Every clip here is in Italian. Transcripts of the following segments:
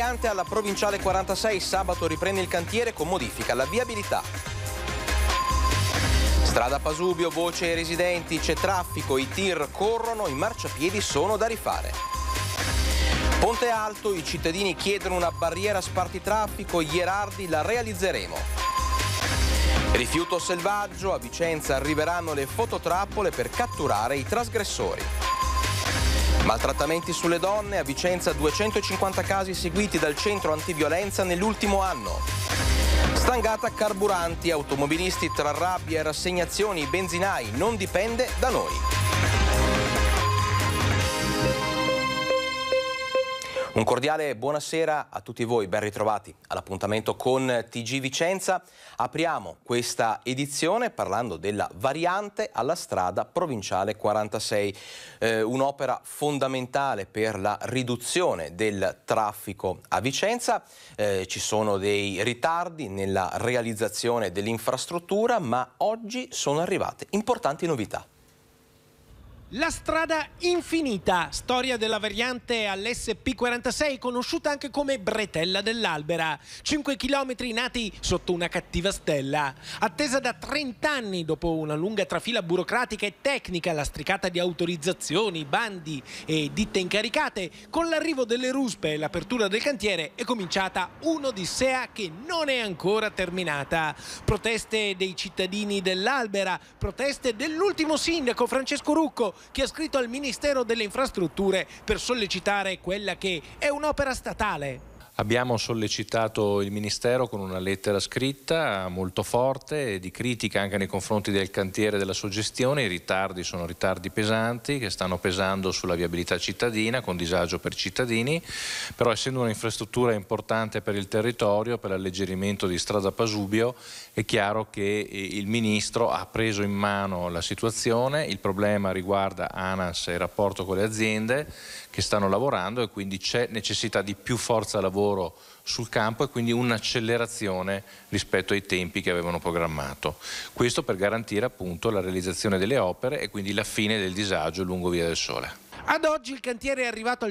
variante alla provinciale 46, sabato riprende il cantiere con modifica alla viabilità. Strada Pasubio, voce ai residenti, c'è traffico, i tir corrono, i marciapiedi sono da rifare. Ponte Alto, i cittadini chiedono una barriera spartitraffico, Ierardi la realizzeremo. Rifiuto selvaggio, a Vicenza arriveranno le fototrappole per catturare i trasgressori. Maltrattamenti sulle donne, a Vicenza 250 casi seguiti dal centro antiviolenza nell'ultimo anno. Stangata carburanti, automobilisti tra rabbia e rassegnazioni, benzinai, non dipende da noi. Un cordiale buonasera a tutti voi, ben ritrovati all'appuntamento con TG Vicenza. Apriamo questa edizione parlando della variante alla strada provinciale 46, un'opera fondamentale per la riduzione del traffico a Vicenza. Ci sono dei ritardi nella realizzazione dell'infrastruttura, ma oggi sono arrivate importanti novità. La strada infinita, storia della variante all'SP46, conosciuta anche come Bretella dell'Albera. 5 chilometri nati sotto una cattiva stella. Attesa da 30 anni dopo una lunga trafila burocratica e tecnica, lastricata di autorizzazioni, bandi e ditte incaricate, con l'arrivo delle ruspe e l'apertura del cantiere è cominciata un'odissea che non è ancora terminata. Proteste dei cittadini dell'Albera, proteste dell'ultimo sindaco Francesco Rucco, che ha scritto al Ministero delle Infrastrutture per sollecitare quella che è un'opera statale. Abbiamo sollecitato il Ministero con una lettera scritta molto forte di critica anche nei confronti del cantiere della sua gestione. I ritardi sono ritardi pesanti che stanno pesando sulla viabilità cittadina con disagio per i cittadini, però essendo un'infrastruttura importante per il territorio, per l'alleggerimento di Strada Pasubio, è chiaro che il Ministro ha preso in mano la situazione. Il problema riguarda ANAS e il rapporto con le aziende che stanno lavorando e quindi c'è necessità di più forza lavoro sul campo e quindi un'accelerazione rispetto ai tempi che avevano programmato. Questo per garantire appunto la realizzazione delle opere e quindi la fine del disagio lungo Via del Sole. Ad oggi il cantiere è arrivato al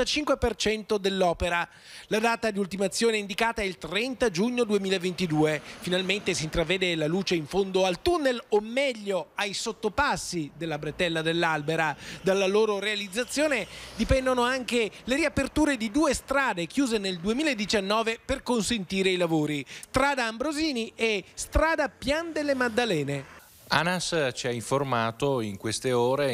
55% dell'opera. La data di ultimazione indicata è il 30 giugno 2022. Finalmente si intravede la luce in fondo al tunnel, o meglio ai sottopassi della Bretella dell'Albera. Dalla loro realizzazione dipendono anche le riaperture di 2 strade chiuse nel 2019 per consentire i lavori. Strada Ambrosini e Strada Pian delle Maddalene. ANAS ci ha informato in queste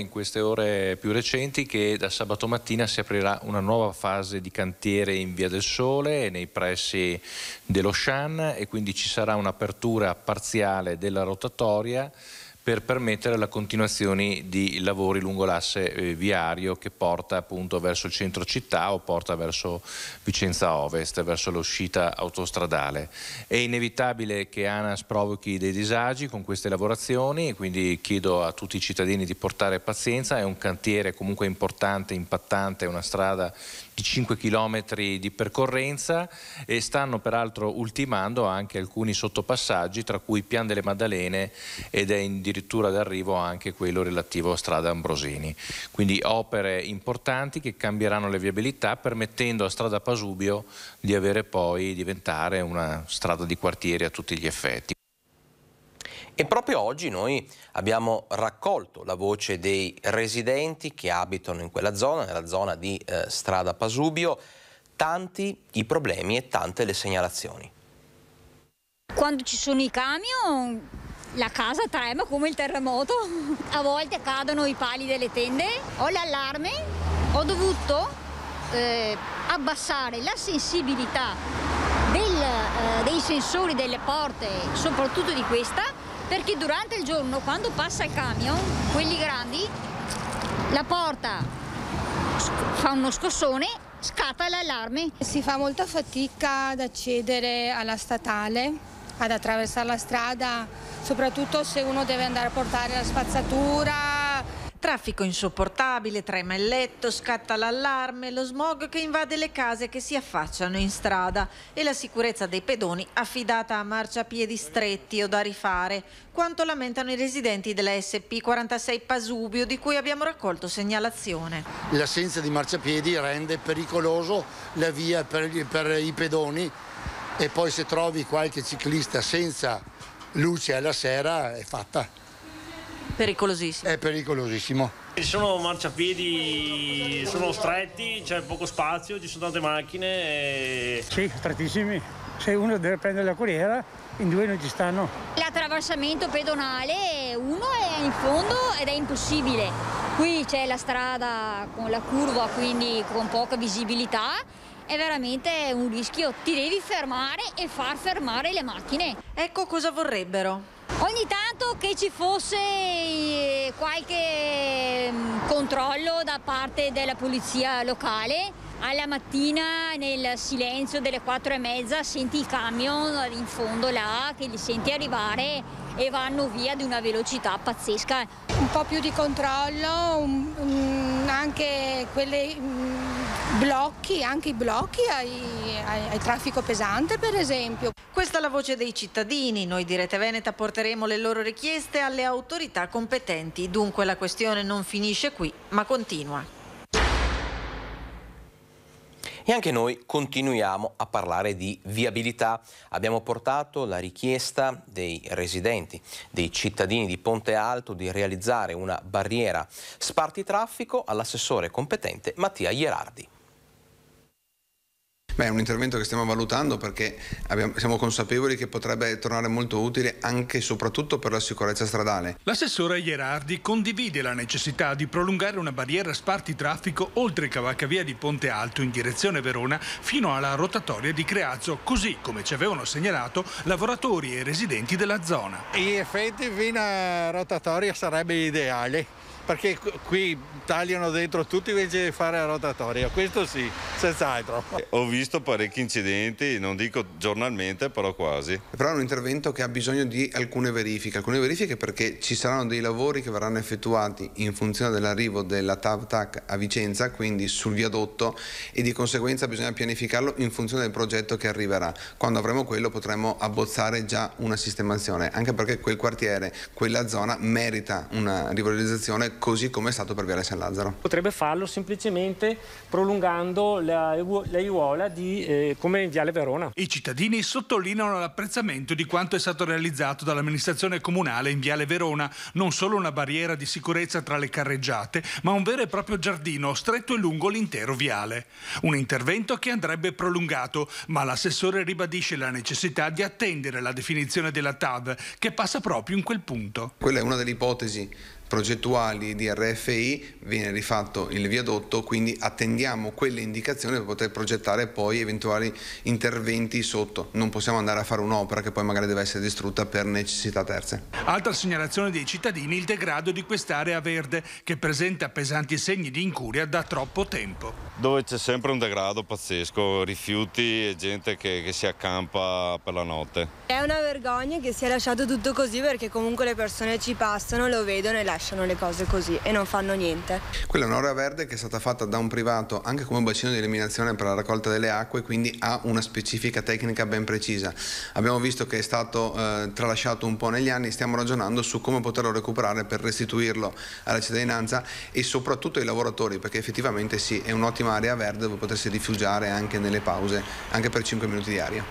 ore più recenti, che da sabato mattina si aprirà una nuova fase di cantiere in Via del Sole nei pressi dello Shan e quindi ci sarà un'apertura parziale della rotatoria per permettere la continuazione di lavori lungo l'asse viario che porta appunto verso il centro città o porta verso Vicenza Ovest, verso l'uscita autostradale. È inevitabile che ANAS provochi dei disagi con queste lavorazioni, quindi chiedo a tutti i cittadini di portare pazienza. È un cantiere comunque importante, impattante, è una strada di 5 km di percorrenza e stanno peraltro ultimando anche alcuni sottopassaggi, tra cui Pian delle Maddalene, ed è addirittura d'arrivo anche quello relativo a Strada Ambrosini. Quindi opere importanti che cambieranno le viabilità, permettendo a Strada Pasubio di diventare una strada di quartiere a tutti gli effetti. E proprio oggi noi abbiamo raccolto la voce dei residenti che abitano in quella zona, nella zona di Strada Pasubio. Tanti i problemi e tante le segnalazioni. Quando ci sono i camion la casa trema come il terremoto. A volte cadono i pali delle tende, ho l'allarme, ho dovuto abbassare la sensibilità dei sensori delle porte, soprattutto di questa, perché durante il giorno, quando passa il camion, quelli grandi, la porta fa uno scossone, scatta l'allarme. Si fa molta fatica ad accedere alla statale, ad attraversare la strada, soprattutto se uno deve andare a portare la spazzatura. Traffico insopportabile, trema il letto, scatta l'allarme, lo smog che invade le case che si affacciano in strada e la sicurezza dei pedoni affidata a marciapiedi stretti o da rifare, quanto lamentano i residenti della SP46 Pasubio, di cui abbiamo raccolto segnalazione. L'assenza di marciapiedi rende pericoloso la via per i pedoni e poi se trovi qualche ciclista senza luce alla sera è fatta. Pericolosissimo. È pericolosissimo. Ci sono marciapiedi, sono stretti, c'è poco spazio, ci sono tante macchine. Sì, strettissimi. Se uno deve prendere la corriera, in due non ci stanno. L'attraversamento pedonale, uno è in fondo ed è impossibile. Qui c'è la strada con la curva, quindi con poca visibilità. È veramente un rischio, ti devi fermare e far fermare le macchine. Ecco cosa vorrebbero. Ogni tanto che ci fosse qualche controllo da parte della polizia locale, alla mattina nel silenzio delle 4:30 senti i camion in fondo là che li senti arrivare e vanno via di una velocità pazzesca. Un po' più di controllo, anche i blocchi ai traffico pesante per esempio. Questa è la voce dei cittadini. Noi di Rete Veneta porteremo le loro richieste alle autorità competenti. Dunque la questione non finisce qui, ma continua. E anche noi continuiamo a parlare di viabilità. Abbiamo portato la richiesta dei residenti, dei cittadini di Ponte Alto di realizzare una barriera spartitraffico all'assessore competente Mattia Ierardi. Beh, è un intervento che stiamo valutando perché siamo consapevoli che potrebbe tornare molto utile anche e soprattutto per la sicurezza stradale. L'assessore Ierardi condivide la necessità di prolungare una barriera spartitraffico oltre cavalcavia di Ponte Alto in direzione Verona fino alla rotatoria di Creazzo, così come ci avevano segnalato lavoratori e residenti della zona. In effetti fino a rotatoria sarebbe ideale, perché qui tagliano dentro tutti invece di fare la rotatoria, questo sì, senz'altro. Ho visto parecchi incidenti, non dico giornalmente, però quasi. Però è un intervento che ha bisogno di alcune verifiche perché ci saranno dei lavori che verranno effettuati in funzione dell'arrivo della TAV-TAC a Vicenza, quindi sul viadotto, e di conseguenza bisogna pianificarlo in funzione del progetto che arriverà. Quando avremo quello potremo abbozzare già una sistemazione, anche perché quel quartiere, quella zona merita una rivalorizzazione così come è stato per Viale San Lazzaro. Potrebbe farlo semplicemente prolungando la aiuola come in Viale Verona. I cittadini sottolineano l'apprezzamento di quanto è stato realizzato dall'amministrazione comunale in Viale Verona, non solo una barriera di sicurezza tra le carreggiate, ma un vero e proprio giardino stretto e lungo l'intero viale. Un intervento che andrebbe prolungato, ma l'assessore ribadisce la necessità di attendere la definizione della TAV che passa proprio in quel punto. Quella è una delle ipotesi progettuali di RFI, viene rifatto il viadotto, quindi attendiamo quelle indicazioni per poter progettare poi eventuali interventi sotto. Non possiamo andare a fare un'opera che poi magari deve essere distrutta per necessità terze. Altra segnalazione dei cittadini, il degrado di quest'area verde che presenta pesanti segni di incuria da troppo tempo. Dove c'è sempre un degrado pazzesco, rifiuti e gente che si accampa per la notte. È una vergogna che sia lasciato tutto così, perché comunque le persone ci passano, lo vedono e lasciano le cose così e non fanno niente. Quella è un'area verde che è stata fatta da un privato anche come bacino di eliminazione per la raccolta delle acque, quindi ha una specifica tecnica ben precisa. Abbiamo visto che è stato tralasciato un po' negli anni, stiamo ragionando su come poterlo recuperare per restituirlo alla cittadinanza e soprattutto ai lavoratori, perché effettivamente sì, è un'ottima area verde dove potersi rifugiare anche nelle pause, anche per 5 minuti di aria.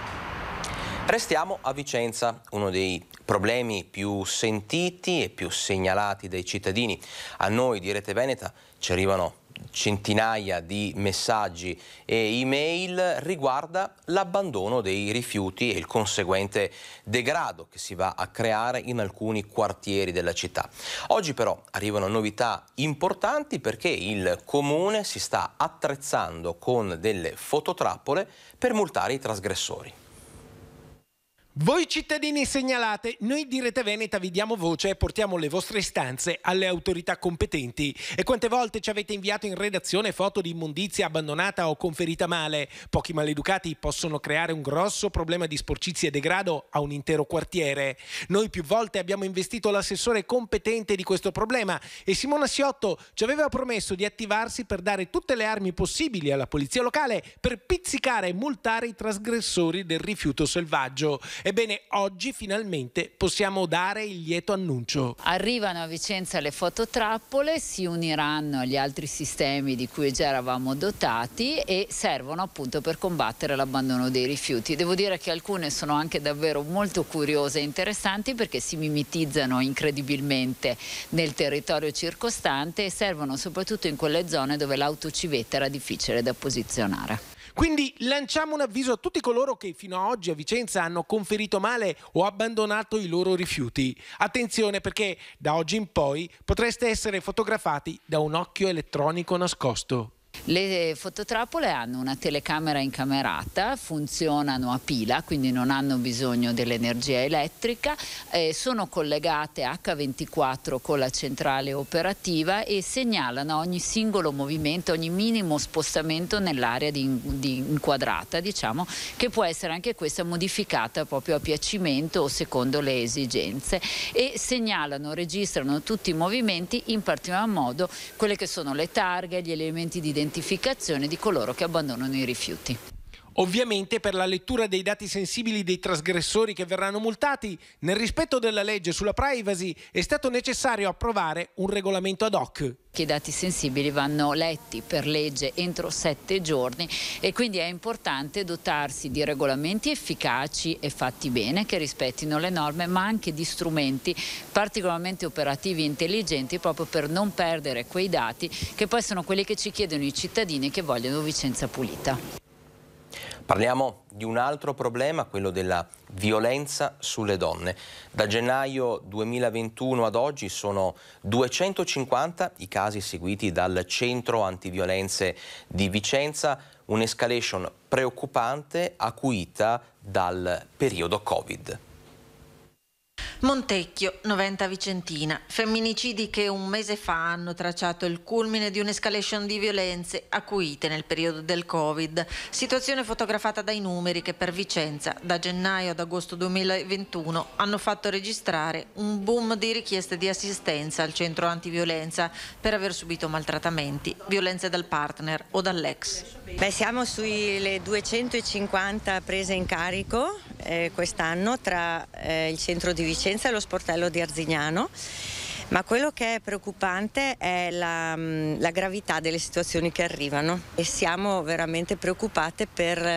Restiamo a Vicenza, uno dei problemi più sentiti e più segnalati dai cittadini. A noi di Rete Veneta ci arrivano centinaia di messaggi e email riguarda l'abbandono dei rifiuti e il conseguente degrado che si va a creare in alcuni quartieri della città. Oggi però arrivano novità importanti perché il Comune si sta attrezzando con delle fototrappole per multare i trasgressori. Voi cittadini segnalate, noi di Rete Veneta vi diamo voce e portiamo le vostre istanze alle autorità competenti. E quante volte ci avete inviato in redazione foto di immondizia abbandonata o conferita male? Pochi maleducati possono creare un grosso problema di sporcizia e degrado a un intero quartiere. Noi più volte abbiamo investito l'assessore competente di questo problema e Simona Siotto ci aveva promesso di attivarsi per dare tutte le armi possibili alla polizia locale per pizzicare e multare i trasgressori del rifiuto selvaggio. Ebbene, oggi finalmente possiamo dare il lieto annuncio. Arrivano a Vicenza le fototrappole, si uniranno agli altri sistemi di cui già eravamo dotati e servono appunto per combattere l'abbandono dei rifiuti. Devo dire che alcune sono anche davvero molto curiose e interessanti perché si mimetizzano incredibilmente nel territorio circostante e servono soprattutto in quelle zone dove l'autocivetta era difficile da posizionare. Quindi lanciamo un avviso a tutti coloro che fino ad oggi a Vicenza hanno conferito male o abbandonato i loro rifiuti. Attenzione, perché da oggi in poi potreste essere fotografati da un occhio elettronico nascosto. Le fototrappole hanno una telecamera incamerata, funzionano a pila, quindi non hanno bisogno dell'energia elettrica, sono collegate H24 con la centrale operativa e segnalano ogni singolo movimento, ogni minimo spostamento nell'area di inquadrata, diciamo, che può essere anche questa modificata proprio a piacimento o secondo le esigenze, e segnalano, registrano tutti i movimenti, in particolar modo quelle che sono le targhe, gli elementi di identificazione di coloro che abbandonano i rifiuti. Ovviamente per la lettura dei dati sensibili dei trasgressori che verranno multati, nel rispetto della legge sulla privacy, è stato necessario approvare un regolamento ad hoc. I dati sensibili vanno letti per legge entro 7 giorni e quindi è importante dotarsi di regolamenti efficaci e fatti bene, che rispettino le norme, ma anche di strumenti particolarmente operativi e intelligenti proprio per non perdere quei dati che poi sono quelli che ci chiedono i cittadini che vogliono Vicenza pulita. Parliamo di un altro problema, quello della violenza sulle donne. Da gennaio 2021 ad oggi sono 250 i casi seguiti dal Centro Antiviolenze di Vicenza, un'escalation preoccupante acuita dal periodo Covid. Montecchio, Noventa Vicentina. Femminicidi che un mese fa hanno tracciato il culmine di un'escalation di violenze acuite nel periodo del Covid. Situazione fotografata dai numeri che per Vicenza da gennaio ad agosto 2021 hanno fatto registrare un boom di richieste di assistenza al centro antiviolenza per aver subito maltrattamenti, violenze dal partner o dall'ex. Siamo sulle 250 prese in carico quest'anno tra il centro di Vicenza e lo sportello di Arzignano, ma quello che è preoccupante è la gravità delle situazioni che arrivano e siamo veramente preoccupate per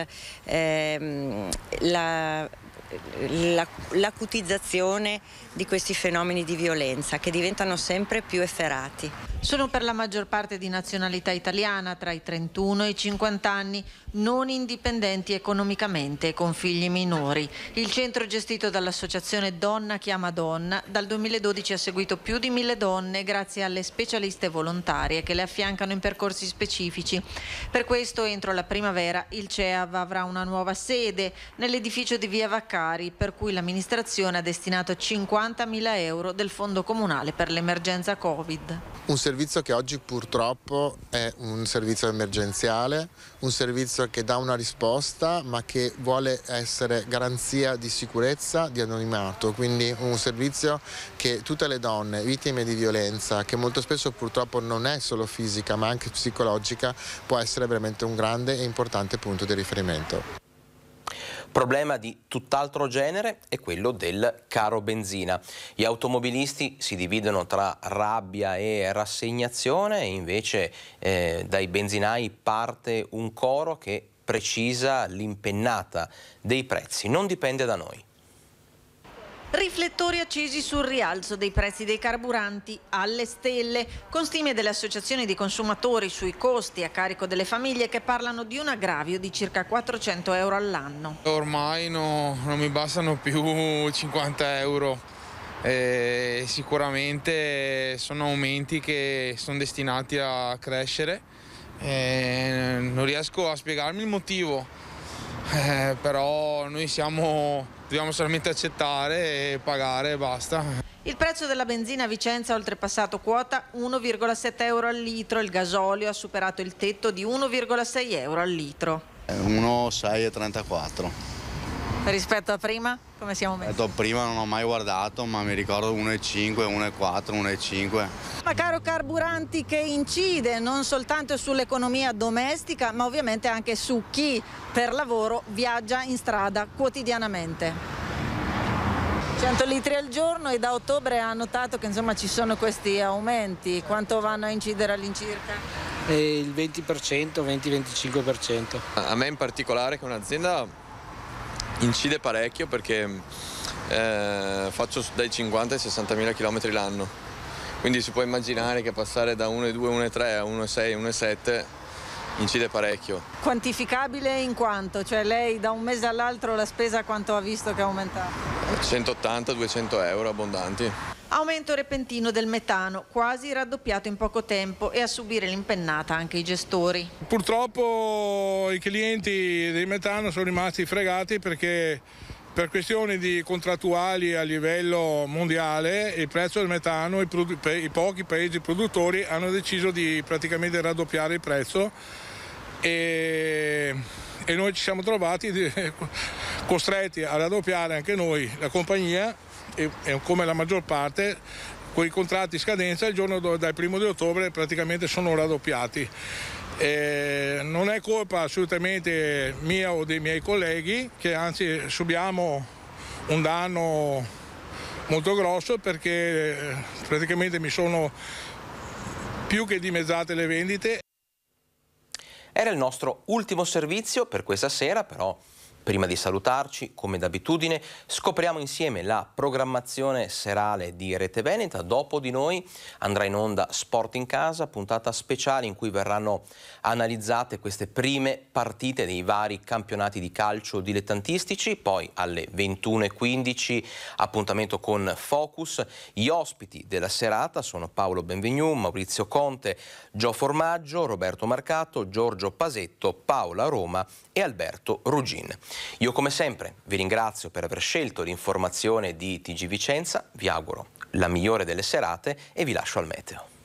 l'acutizzazione di questi fenomeni di violenza che diventano sempre più efferati. Sono per la maggior parte di nazionalità italiana, tra i 31 e i 50 anni, non indipendenti economicamente e con figli minori. Il centro gestito dall'associazione Donna Chiama Donna dal 2012 ha seguito più di 1000 donne grazie alle specialiste volontarie che le affiancano in percorsi specifici. Per questo entro la primavera il CEAV avrà una nuova sede nell'edificio di Via Vaccari, per cui l'amministrazione ha destinato 50.000 euro del fondo comunale per l'emergenza Covid. Un servizio che oggi purtroppo è un servizio emergenziale, un servizio che dà una risposta ma che vuole essere garanzia di sicurezza, di anonimato, quindi un servizio che tutte le donne vittime di violenza, che molto spesso purtroppo non è solo fisica ma anche psicologica, può essere veramente un grande e importante punto di riferimento. Problema di tutt'altro genere è quello del caro benzina. Gli automobilisti si dividono tra rabbia e rassegnazione e invece dai benzinai parte un coro che precisa l'impennata dei prezzi. Non dipende da noi. Riflettori accesi sul rialzo dei prezzi dei carburanti alle stelle, con stime delle associazioni di consumatori sui costi a carico delle famiglie che parlano di un aggravio di circa 400 euro all'anno. Ormai non mi bastano più 50 euro. Sicuramente sono aumenti che sono destinati a crescere. Non riesco a spiegarmi il motivo. però noi dobbiamo solamente accettare e pagare e basta. Il prezzo della benzina a Vicenza ha oltrepassato quota 1,7 euro al litro, il gasolio ha superato il tetto di 1,6 euro al litro. 1,634. Rispetto a prima, come siamo messi? Prima non ho mai guardato, ma mi ricordo 1,5, 1,4, 1,5. Ma caro carburanti che incide non soltanto sull'economia domestica, ma ovviamente anche su chi per lavoro viaggia in strada quotidianamente. 100 litri al giorno e da ottobre ha notato che insomma ci sono questi aumenti. Quanto vanno a incidere all'incirca? Il 20%, 20-25%. A me in particolare, che è un'azienda, incide parecchio perché faccio dai 50 ai 60.000 km l'anno. Quindi si può immaginare che passare da 1,2, 1,3 a 1,6, 1,7 incide parecchio. Quantificabile in quanto? Cioè lei da un mese all'altro la spesa quanto ha visto che è aumentata? 180-200 euro abbondanti. Aumento repentino del metano, quasi raddoppiato in poco tempo, e a subire l'impennata anche i gestori. Purtroppo i clienti del metano sono rimasti fregati perché per questioni di contrattuali a livello mondiale il prezzo del metano, i pochi paesi produttori hanno deciso di praticamente raddoppiare il prezzo e noi ci siamo trovati costretti a raddoppiare anche noi la compagnia e come la maggior parte con i contratti in scadenza dal 1 di ottobre praticamente sono raddoppiati. Non è colpa assolutamente mia o dei miei colleghi, che anzi subiamo un danno molto grosso perché praticamente mi sono più che dimezzate le vendite. Era il nostro ultimo servizio per questa sera, però prima di salutarci, come d'abitudine, scopriamo insieme la programmazione serale di Rete Veneta. Dopo di noi andrà in onda Sport in Casa, puntata speciale in cui verranno analizzate queste prime partite dei vari campionati di calcio dilettantistici. Poi alle 21:15 appuntamento con Focus. Gli ospiti della serata sono Paolo Benvenu, Maurizio Conte, Gio Formaggio, Roberto Marcato, Giorgio Pasetto, Paola Roma e Alberto Ruggin. Io come sempre vi ringrazio per aver scelto l'informazione di TG Vicenza, vi auguro la migliore delle serate e vi lascio al meteo.